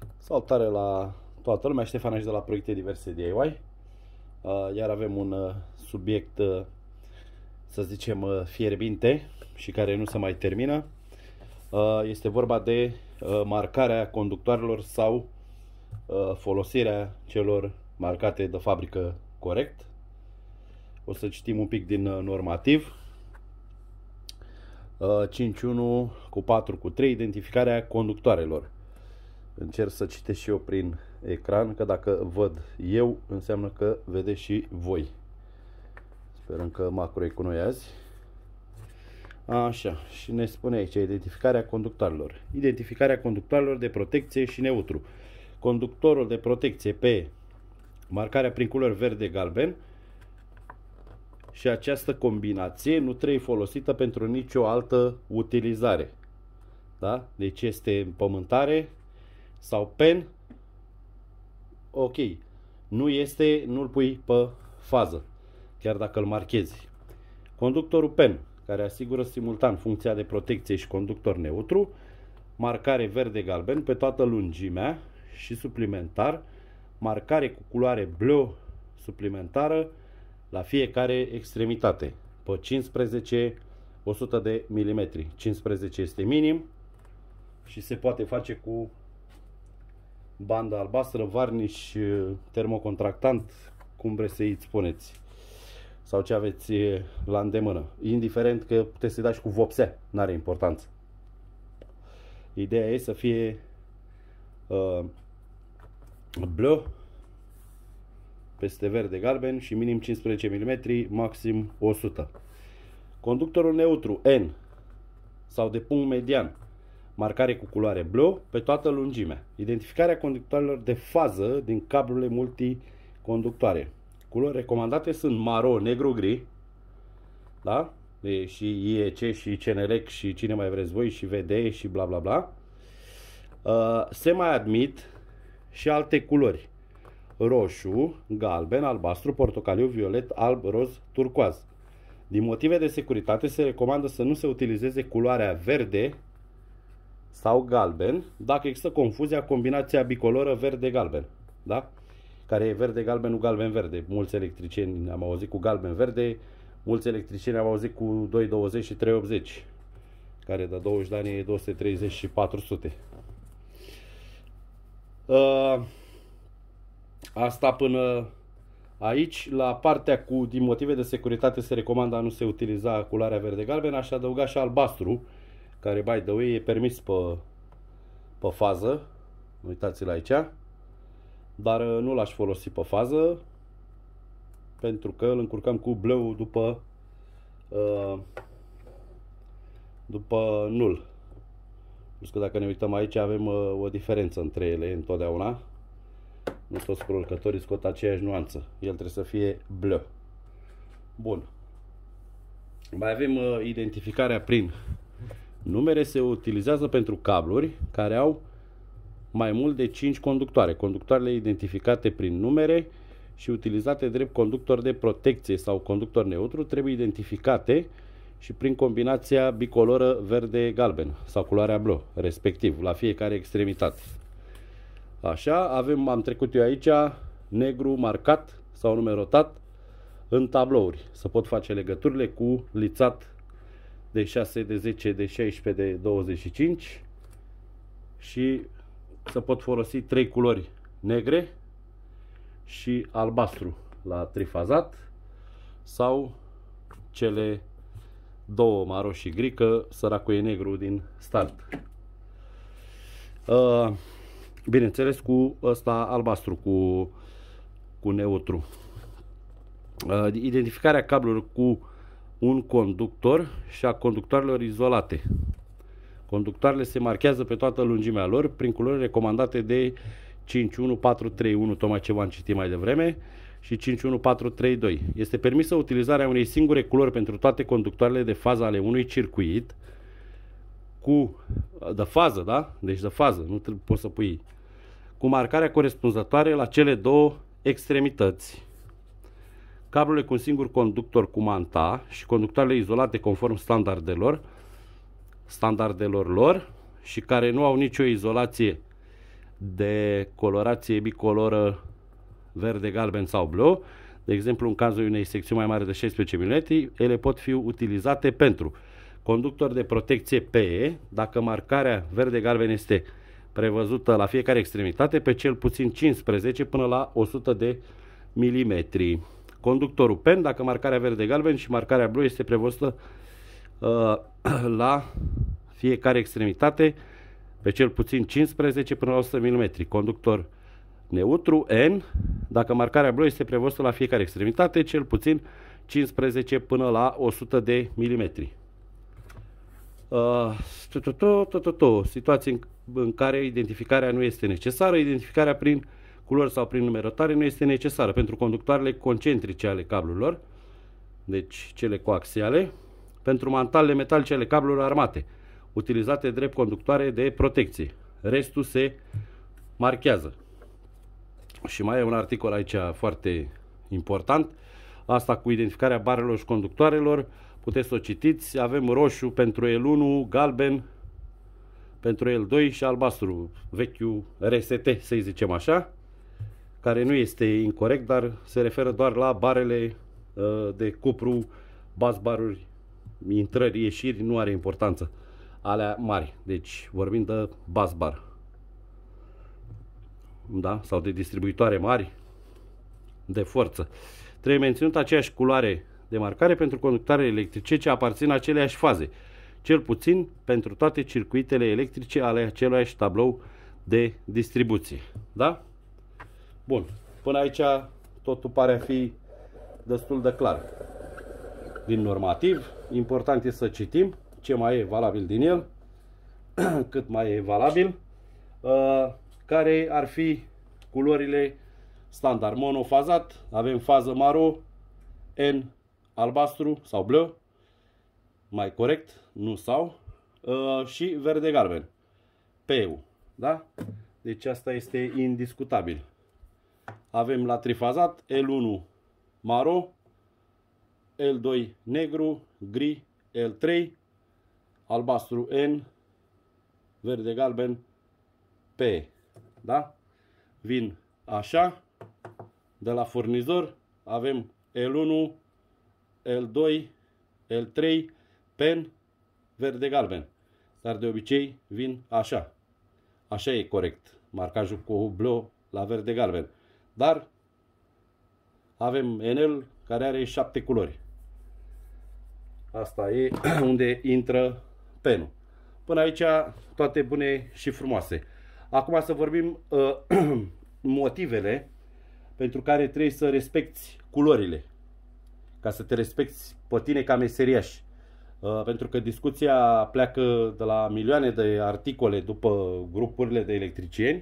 Salutare la toată lumea, Ștefan aici de la Proiecte Diverse DIY. Iar avem un subiect, să zicem, fierbinte și care nu se mai termină. Este vorba de marcarea conductoarelor sau folosirea celor marcate de fabrică corect. O să citim un pic din normativ. 5.1 cu 4 cu 3, identificarea conductoarelor. Încerc să citesc și eu prin ecran, că dacă văd eu, înseamnă că vedeți și voi. Sperăm că macro e cu noi azi. Așa, și ne spune aici identificarea conductoarelor. Identificarea conductoarelor de protecție și neutru. Conductorul de protecție pe marcarea prin culori verde-galben și această combinație nu trebuie folosită pentru nicio altă utilizare. Da? Deci este împământare sau pen, ok, nu-l pui pe fază, chiar dacă îl marchezi. Conductorul pen, care asigură simultan funcția de protecție și conductor neutru, marcare verde-galben pe toată lungimea și suplimentar, marcare cu culoare bleu suplimentară la fiecare extremitate, pe 15 100 de mm. 15 este minim și se poate face cu bandă albastră, varniș, termocontractant, cum vreți să-i spuneți, sau ce aveți la îndemână. Indiferent că puteți să-i dați cu vopsea, n-are importanță. Ideea e să fie bleu peste verde galben și minim 15 mm, maxim 100. Conductorul neutru N sau de punct median, marcare cu culoare bleu pe toată lungimea. Identificarea conductoarelor de fază din cablurile multiconductoare. Culori recomandate sunt maro, negru, gri, da? Și IEC și CNLEC și cine mai vreți voi și VD și bla bla bla. Se mai admit și alte culori: roșu, galben, albastru, portocaliu, violet, alb, roz, turcoaz. Din motive de securitate se recomandă să nu se utilizeze culoarea verde sau galben dacă există confuzia combinația bicoloră verde-galben, da? Care e verde-galben, nu galben-verde. Mulți electricieni am auzit cu galben-verde, mulți electricieni am auzit cu 220 și 380, care de 20 de ani e 230 și 400. Asta până aici. La partea cu din motive de securitate se recomandă a nu se utiliza culoarea verde-galben. Aș adăuga și albastru, care, by the way, e permis pe fază. Uitați-l aici. Dar nu l-aș folosi pe fază, pentru că îl încurcăm cu bleu după nul. Plus că dacă ne uităm aici avem o diferență între ele întotdeauna. Nu toți producătorii scot aceeași nuanță. El trebuie să fie bleu. Bun. Mai avem identificarea prin numere. Se utilizează pentru cabluri care au mai mult de 5 conductoare. Conductoarele identificate prin numere și utilizate drept conductor de protecție sau conductor neutru trebuie identificate și prin combinația bicoloră verde-galben sau culoarea bleu, respectiv, la fiecare extremitate. Așa, am trecut eu aici negru marcat sau numerotat în tablouri. Să pot face legăturile cu lițat de 6, de 10, de 16, de 25 și să pot folosi 3 culori negre și albastru la trifazat sau cele 2 maro și gri, că săracul e negru din start. Bineînțeles cu ăsta albastru, cu neutru. Identificarea cablurilor cu un conductor și a conductoarelor izolate. Conductoarele se marchează pe toată lungimea lor prin culori recomandate de 51431, tocmai ce v-am citit mai devreme, și 51432. Este permisă utilizarea unei singure culori pentru toate conductoarele de fază ale unui circuit de fază, da? Deci de fază, nu poți să pui, cu marcarea corespunzătoare la cele 2 extremități. Cablurile cu un singur conductor cu manta și conductoarele izolate conform standardelor lor și care nu au nicio izolație de colorație bicoloră verde, galben sau blu. De exemplu, în cazul unei secțiuni mai mari de 16 mm, ele pot fi utilizate pentru conductor de protecție PE, dacă marcarea verde-galben este prevăzută la fiecare extremitate pe cel puțin 15 până la 100 de milimetri. Conductorul PEN, dacă marcarea verde-galben și marcarea blu este prevăzută la fiecare extremitate pe cel puțin 15 până la 100 mm. Conductor neutru N, dacă marcarea blu este prevăzută la fiecare extremitate, cel puțin 15 până la 100 de milimetri. Situații în care identificarea nu este necesară. Identificarea prin culori sau prin numerotare nu este necesară pentru conductoarele concentrice ale cablurilor, deci cele coaxiale, pentru mantalele metalice ale cablurilor armate, utilizate drept conductoare de protecție. Restul se marchează. Și mai e un articol aici foarte important, asta cu identificarea barelor și conductoarelor, puteți să o citiți. Avem roșu pentru L1, galben pentru L2 și albastru, vechiul RST, să zicem așa, care nu este incorrect, dar se referă doar la barele de cupru, busbaruri, intrări, ieșiri, nu are importanță, alea mari, deci vorbim de busbar, da? Sau de distribuitoare mari de forță. Trebuie menținut aceeași culoare de marcare pentru conductoarele electrice ce aparțin aceleași faze, cel puțin pentru toate circuitele electrice ale aceluiași tablou de distribuție. Da? Bun. Până aici totul pare a fi destul de clar. Din normativ, important este să citim ce mai e valabil din el, cât mai e valabil, care ar fi culorile standard. Monofazat, avem fază maro, N albastru sau blu, mai corect, nu sau, și verde-galben, PU, da? Deci asta este indiscutabil. Avem la trifazat L1 maro, L2 negru, gri, L3 albastru N, verde-galben P, da? Vin așa, de la furnizor avem L1, L2, L3, pen, verde-galben. Dar de obicei vin așa. Așa e corect. Marcajul cu blu la verde-galben. Dar avem NL care are 7 culori. Asta e unde intră penul. Până aici toate bune și frumoase. Acum să vorbim motivele pentru care trebuie să respecti culorile, ca să te respecti pe tine ca meseriaș. Pentru că discuția pleacă de la milioane de articole după grupurile de electricieni,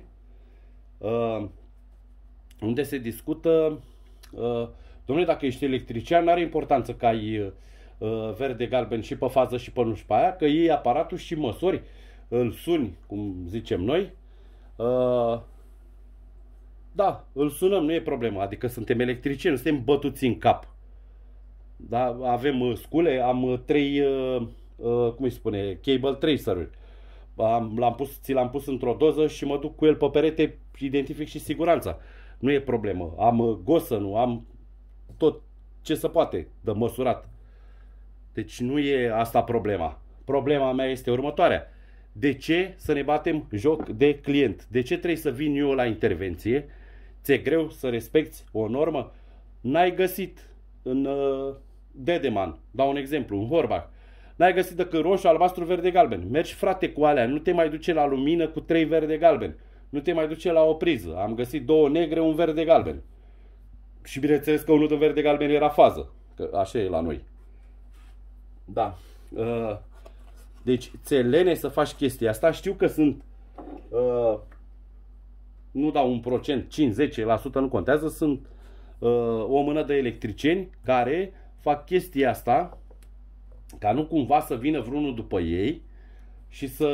unde se discută, domnule, dacă ești electrician, nu are importanță că ai verde, galben și pe fază și pe nu și pe aia, că iei aparatul și măsori, îl suni, cum zicem noi. Da, îl sunăm, nu e problemă, adică suntem electricieni, suntem bătuți în cap. Da, avem scule, am 3, cum îi spune, cable tracer-uri. Ți l-am pus într-o doză și mă duc cu el pe perete, identific și siguranța. Nu e problemă. Am gosă, am tot ce se poate de măsurat. Deci nu e asta problema. Problema mea este următoarea. De ce să ne batem joc de client? De ce trebuie să vin eu la intervenție? Ți-e greu să respecti o normă? N-ai găsit în Dedeman, dau un exemplu, în Horbach, n-ai găsit decât roșu, albastru, verde, galben. Mergi, frate, cu alea, nu te mai duce la lumină cu 3 verde, galben. Nu te mai duce la o priză. Am găsit 2 negre, un verde, galben. Și bineînțeles că unul de verde, galben era fază. Că așa e la noi. Da. Deci, ți-e lene să faci chestia asta. Știu că sunt, nu dau un procent, 5-10%, nu contează, sunt o mână de electricieni care fac chestia asta ca nu cumva să vină vreunul după ei și să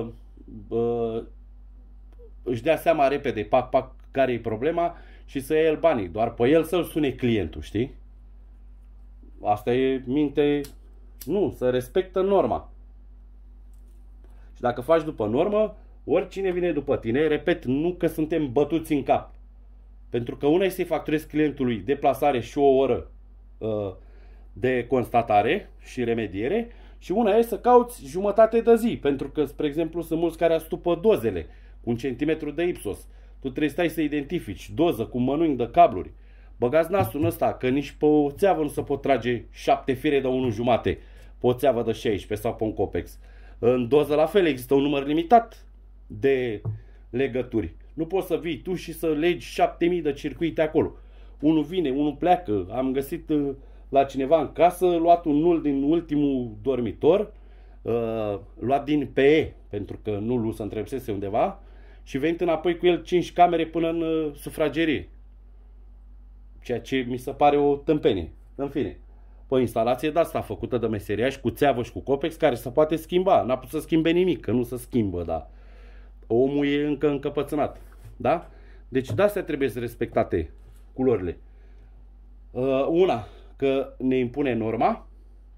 își dea seama repede, pac, care e problema și să ia el banii, doar pe el să-l sune clientul, știi? Asta e minte, nu, să respectă norma. Și dacă faci după normă, Oricine vine după tine, repet, nu că suntem bătuți în cap. Pentru că una este să-i facturezi clientului deplasare și o oră de constatare și remediere și una este să cauți jumătate de zi. Pentru că, spre exemplu, sunt mulți care astupă dozele cu 1 cm de ipsos. Tu trebuie să stai să identifici doză cu mănânc de cabluri. Băgați nasul în ăsta, că nici pe o țeavă nu se pot trage 7 fire de 1,5 pe o țeavă de 16 sau pe un Copex. În doză la fel există un număr limitat de legături. Nu poți să vii tu și să legi 7000 de circuite acolo. Unul vine, unul pleacă. Am găsit la cineva în casă, luat un nul din ultimul dormitor, luat din PE, pentru că nulul se întrebsese undeva, și venit înapoi cu el 5 camere până în sufragerie. Ceea ce mi se pare o tâmpenie. În fine. O instalație de asta făcută de meseriași cu țeavă și cu Copex care se poate schimba. N-a putut să schimbe nimic, că nu se schimbă, dar omul e încă încăpățânat. Da? Deci de astea trebuie să respectate culorile. Una, că ne impune norma.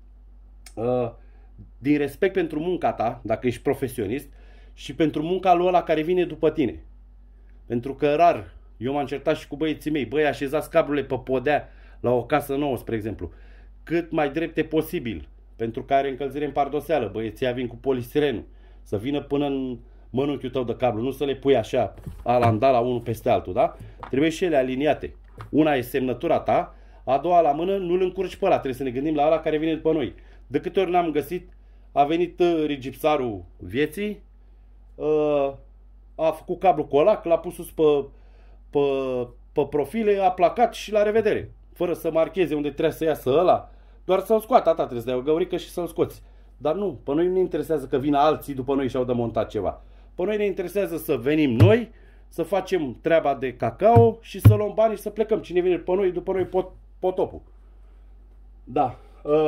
Din respect pentru munca ta, dacă ești profesionist, și pentru munca lui ăla care vine după tine. Pentru că rar, eu m-am certat și cu băieții mei, băi, așezați cablurile pe podea la o casă nouă, spre exemplu, cât mai drepte posibil, pentru că are încălzire în pardoseală, băieții vin cu polistirenul, să vină până în mănunchiul tău de cablu, nu să le pui așa, la unul peste altul, da? Trebuie și ele aliniate. Una e semnătura ta, a doua la mână, nu-l încurci pe ăla, trebuie să ne gândim la ăla care vine după noi. De câte ori n-am găsit, a venit rigipsarul vieții, a făcut cablu colac, l-a pus sus pe profile, a placat și la revedere. Fără să marcheze unde trebuie să iasă ăla, doar să-l scoată, atât trebuie să dai o găurică și să-l scoți. Dar nu, pe noi nu ne interesează că vină alții după noi și au demontat ceva. Pe noi ne interesează să venim noi, să facem treaba de cacao și să luăm bani și să plecăm. Cine vine după noi potopul. Da.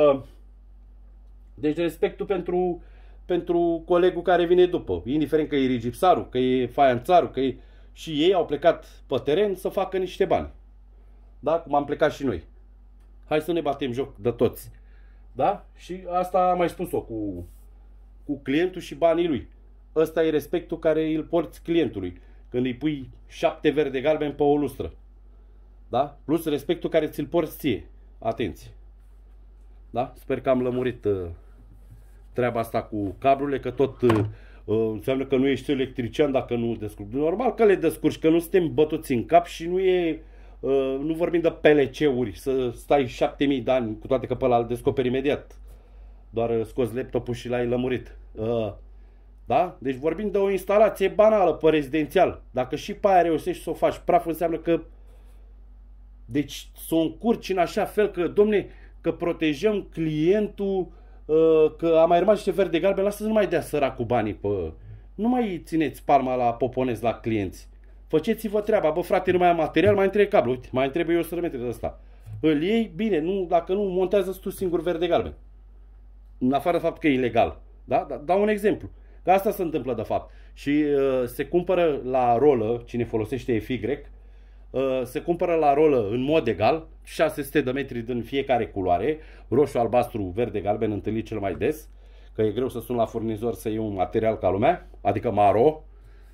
Deci respectul pentru colegul care vine după. Indiferent că e rigipsarul, că e faianțarul, că e... Și ei au plecat pe teren să facă niște bani. Da? Cum am plecat și noi. Hai să ne batem joc de toți. Da? Și asta am mai spus-o cu clientul și banii lui. Ăsta e respectul care îl porți clientului. Când îi pui 7 verde galben pe o lustră. Da? Plus respectul care ți-l porți ție. Atenție. Da? Sper că am lămurit treaba asta cu cablurile, că tot înseamnă că nu ești electrician dacă nu descurci. Normal că le descurci, că nu suntem bătuți în cap și nu vorbim de PLC-uri, să stai 7000 de ani, cu toate că pe ăla îl descoperi imediat. Doar scoți laptopul și l-ai lămurit. Da? Deci vorbim de o instalație banală pe rezidențial. Dacă și pe aia reușești să o faci praf, înseamnă că deci să o încurci în așa fel că, domne, că protejăm clientul, că a mai rămas niște verde galben, lasă să nu mai dea săracul banii pe... Nu mai țineți palma la poponezi la clienți. Făceți-vă treaba, bă frate, nu mai am material, mai trebuie cablu, uite, mai trebuie 100 de metri de ăsta. Îl iei, bine, nu, dacă nu, montează tu singur verde galben. În afară de fapt că e ilegal. Da? Dau un exemplu. Că asta se întâmplă de fapt. Și se cumpără la rolă, cine folosește FY, se cumpără la rolă în mod egal, 600 de metri din fiecare culoare, roșu, albastru, verde, galben, întâlnit cel mai des, că e greu să sun la furnizor să iei un material ca lumea, adică maro.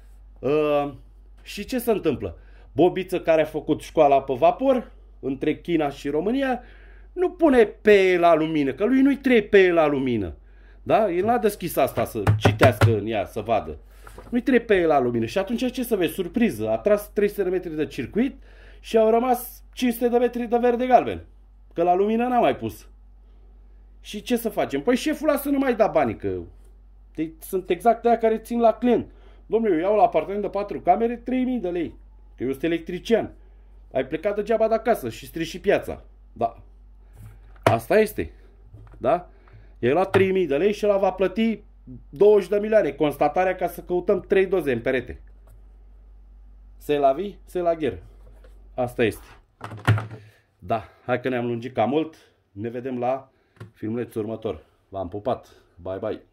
Și ce se întâmplă? Bobiță care a făcut școala pe vapor, între China și România, nu pune pe la lumină, că lui nu-i trebuie pe la lumină. Da? El n-a deschis asta să citească în ea, să vadă. Nu-i trebuie pe la lumină. Și atunci ce să vezi? Surpriză. A tras 300 de metri de circuit și au rămas 500 de metri de verde galben. Că la lumină n-a mai pus. Și ce să facem? Păi șeful lasă nu mai da banii, că sunt exact aia care țin la client. Domnule, eu iau la apartament de 4 camere 3000 de lei. Că eu sunt electrician. Ai plecat degeaba de acasă și strici și piața. Da. Asta este. Da? El a luat 3000 de lei și ăla va plăti 20 de milioane. Constatarea ca să căutăm 3 doze în perete. Se la vi, se la gher. Asta este. Da, hai că ne-am lungit cam mult. Ne vedem la filmulețul următor. V-am pupat. Bye, bye.